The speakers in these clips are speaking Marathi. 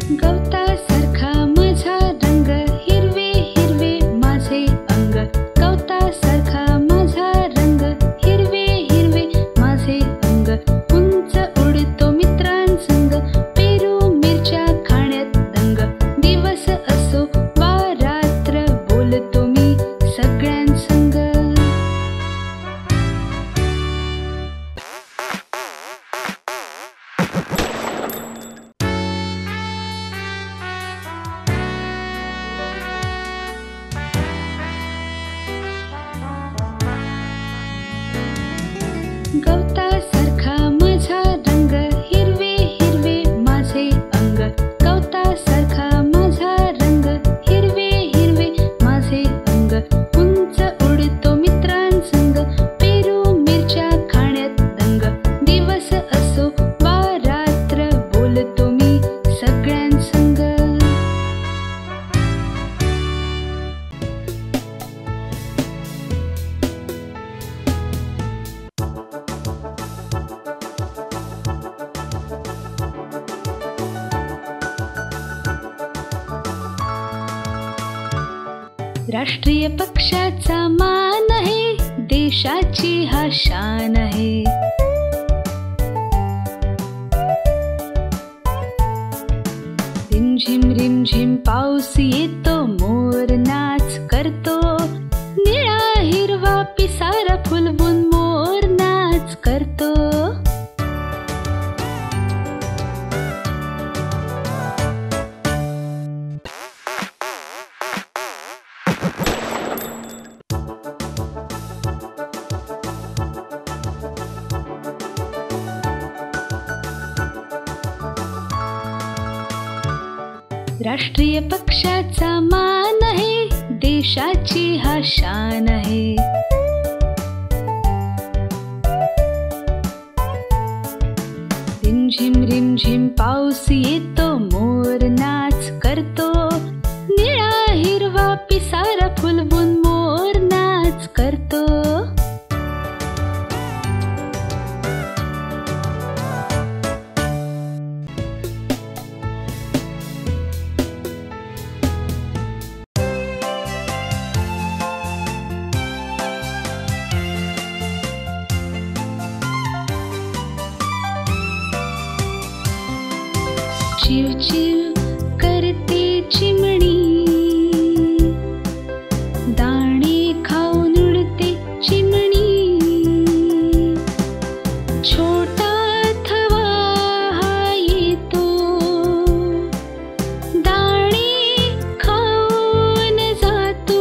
गवतासारखा माझा रंग, हिरवे हिरवे माझे अंग. गवतासारखा माझा रंग, हिरवे हिरवे माझे अंग. उंच उडतो मित्रांसंग, पेरू मिरच्या खाण्यात दंग. दिवस असो वा रात्र, बोलतो मी सगळ्यांसंग. गवतासारखा माझा रंग, हिरवे हिरवे माझे अंग. गवतासारखा माझा रंग, हिरवे हिरवे माझे अंग. उंच उडतो मित्रांसंग, पेरू मिरच्या खाण्यात दंग. दिवस असो वा रात्र, बोलतो मी सगळ्यांसंग. राष्ट्रीय पक्षाचा मान आहे, देशाची हा शान आहे. रिमझिम रिमझिम पाऊस येतो, मोर नाच करतो. निळा हिरवा पिसारा फुलवून मोर नाच करतो. राष्ट्रीय पक्षाचा मान आहे, देशाची हा शान आहे. रिमझिम रिमझिम पाऊस येतो, मोर नाच करतो. निळा हिरवा पिसारा फुलवून मोर नाच करतो. चिव चिव करते चिमणी, दाणे खाऊन उडते चिमणी. छोटा थवा हा येतो, दाणे खाऊन जातो.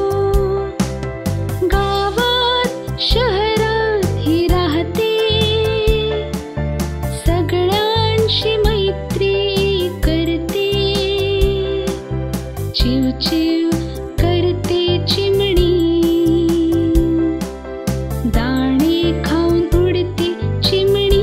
गावात शहरात ही राहते, सगळ्यांशी मैत्री करते. चिव चिव करते चिमणी, दाणे खाऊन उडते चिमणी.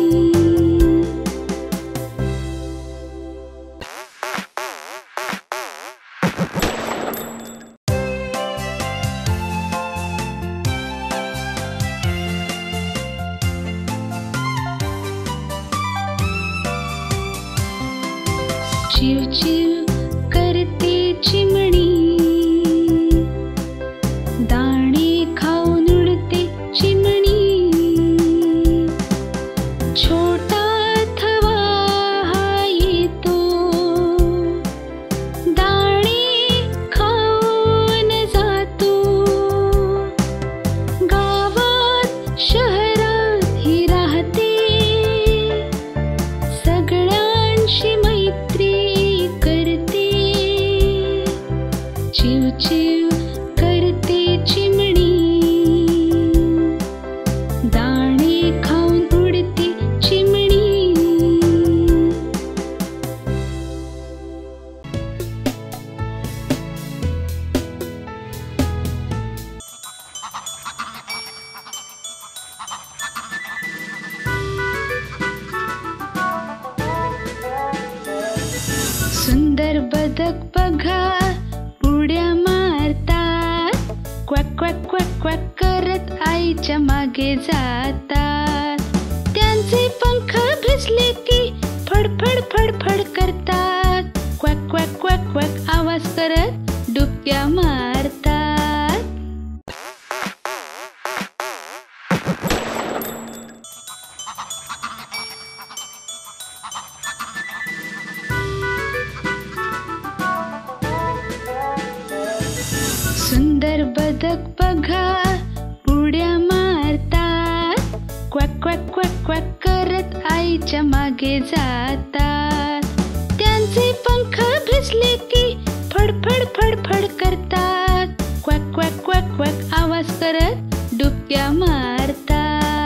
चिव चिव करते चिमणी, दाणे खाऊन उडते चिमणी. छोटा थवा हा येतो, दाणे खाऊन जातो. गावात शहरात ही राहते, सगळ्यांशी मैत्री करते. चिव चिव करते चिमणी, दाणे खाऊन उडते चिमणी. सुंदर बदक बघा उड्या मारतात, क्वॅक क्वॅक क्वॅक क्वॅक करत आईच्या मागे जातात. त्यांचे पंख भिजले की फडफड फडफड करतात. सुंदर बदक बघा उड्या मारतात, क्वॅक क्वॅक क्वॅक क्वॅक करत आईच्या मागे जातात. त्यांचे पंख भिजले की फडफड फडफड करतात, क्वॅक क्वॅक क्वॅक क्वॅक आवाज करत डुबक्या मारतात.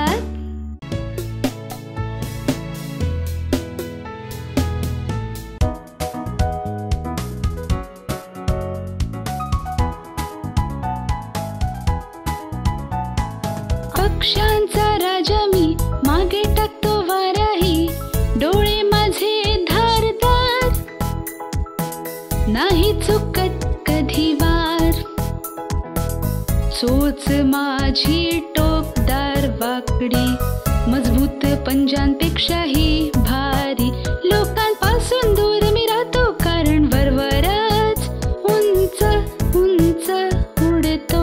पक्ष्यांचा राजा मी, मागे टाकतो वाराही, डोळे माझे धारदार, नाही चुकत कधी वार. चोच माझी टोकदार वाकडी, मजबूत पंजांपेक्षाही भारी. लोकांपासून दूर मी राहतो, कारण वरवरच उंच उंच उडतो.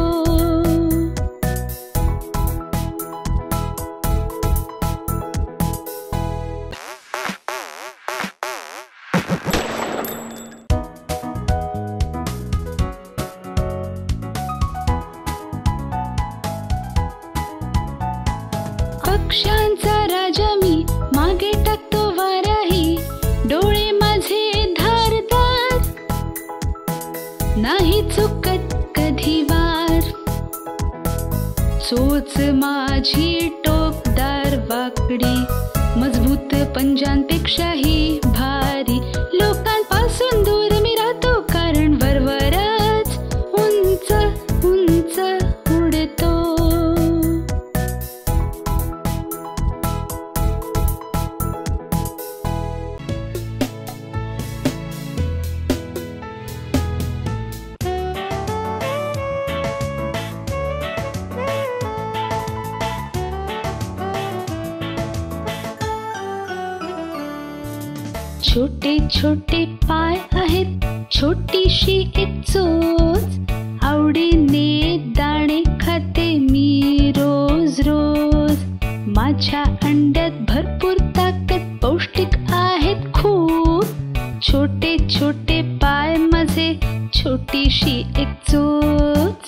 पक्ष्यांचा राजा मी, मागे टाकतो वाराही, डोळे माझे धारदार, नाही चुकत कधी वार. चोच माझी टोकदार वाकडी, मजबूत पंजांपेक्षाही भारी. लोकांपासून दूर मी राहतो, कारण वरवरच उंच उंच उडतो. छोटे छोटे पाय आहेत, छोटीशी एक चोच, आवडीने दाणे खाते मी रोज रोज. माझ्या अंड्यात भरपूर ताकद, पौष्टिक आहेत खूप. छोटे छोटे पाय माझे, छोटीशी एक चोच.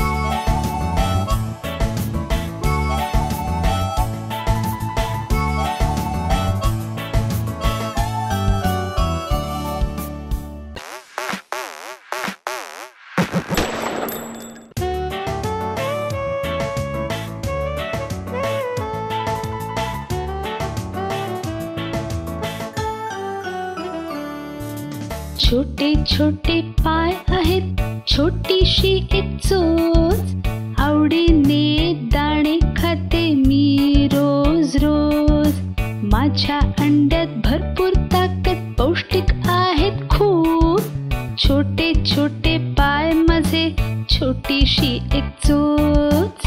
छोटे छोटे पाय आहेत, छोटीशी एक चोच, आवडीने दाणे खाते मी रोज रोज. माझ्या अंड्यात भरपूर ताकद, पौष्टिक आहेत खूप. छोटे छोटे पाय माझे, छोटीशी एक चोच.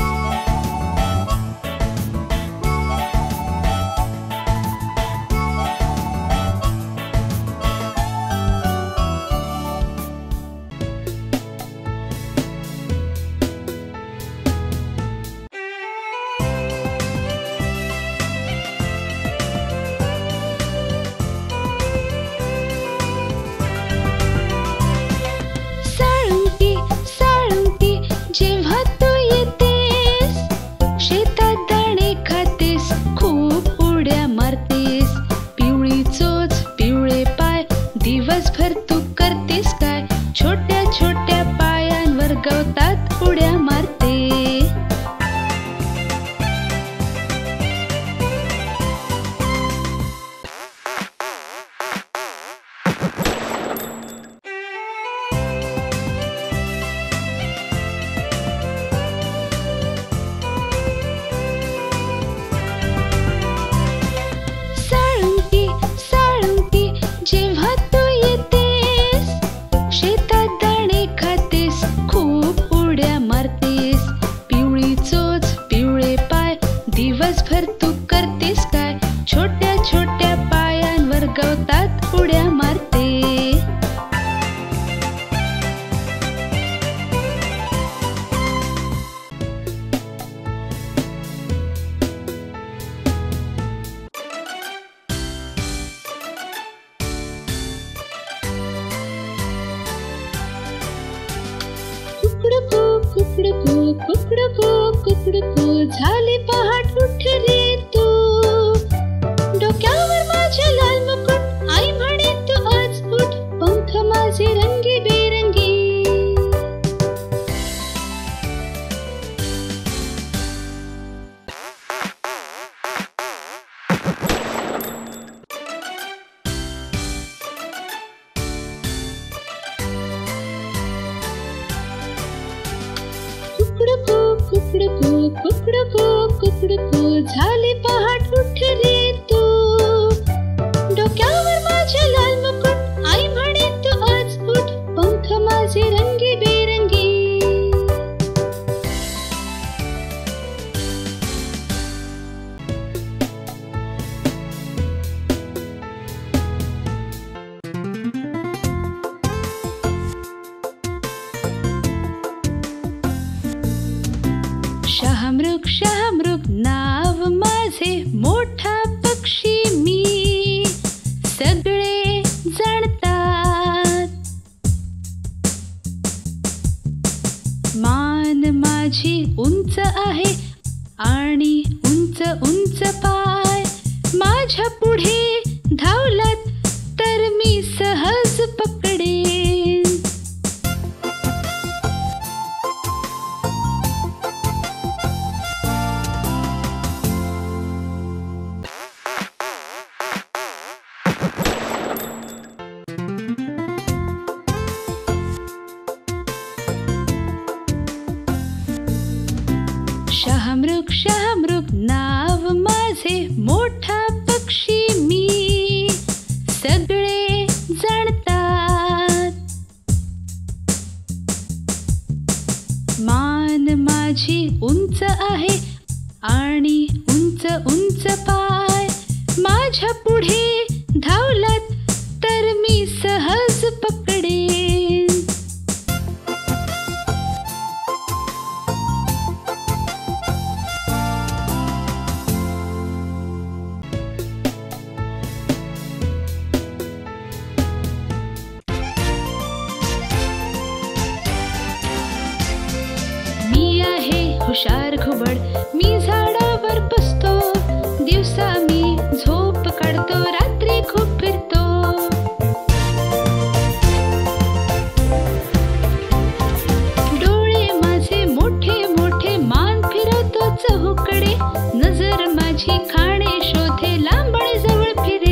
जेव्हा तू येतेस, शेतात दाणे खातेस, खूप उड्या मारतेस. पिवळी चोच, पिवळे पाय, दिवसभर तू करतेस काय? छोट्या छोट्या पायांवर गवतात उड्या मारते. जेव्हा तू येतेस, शेतात दाणे खातेस, खूप उड्या मारतेस. पिवळी चोच, पिवळे पाय, दिवसभर तू करतेस काय? छोट्या छोट्या पायांवर गवतात उड्या मारते. कुकडकू झाली पहाट उठ रे तू डोक्यावर माझ्या लाल मुकुट आई म्हणे तू आज उठ पंख माझे रंगी बेरंगी कुकडकू कुकडकू कुकडकू कुकडकू झाली पहाट उठ रे तू डोक्यावर माझ्या लाल मुकुट आई म्हणे तू आज उठ पंख माझे रंगी बेरंगी शहामृग नाव माझे मोठा पक्षी मी सगळे जाणतात मान माझी उंच आहे आणि उंच उंच पाय माझ्या पुढे धावलात तर मी सहज पकडेन शहामृग नाव माझे मोठा पक्षी मी सगळे जाणतात मान माझी उंच आहे आणि उंच उंच पाय माझ्या पुढे धावलात तर मी सहज पकडेन हुशार घुबड मी झाडावर बसतो दिवसा मी झोप काढतो रात्री खूप फिरतो डोळे माझे मोठे मोठे मान फिरवतो चहूकडे नजर माझी खाणे शोधे लांबण जवळ फिरे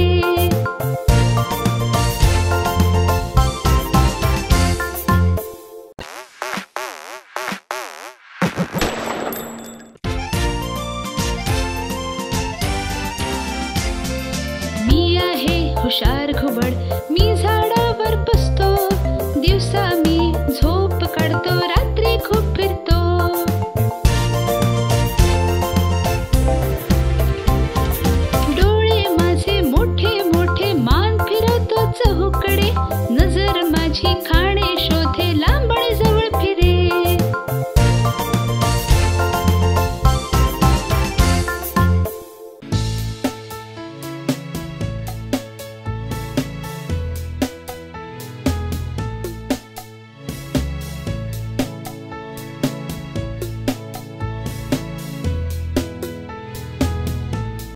हुशार घुबड मी झाडावर बसतो दिवसा मी झोप काढतो रात्री खूप फिरतो डोळे माझे मोठे मोठे मान फिरवतो चहूकडे नजर माझी